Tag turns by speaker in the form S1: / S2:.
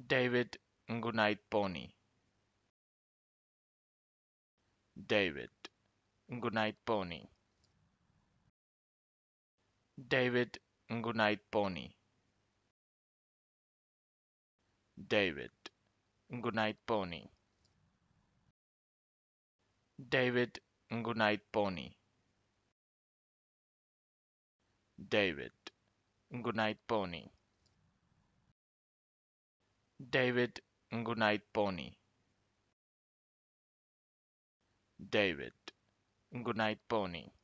S1: David Ngunaitponi. David Ngunaitponi. David Ngunaitponi. David Ngunaitponi. David Ngunaitponi. David Ngunaitponi. David Ngunaitponi. David Ngunaitponi.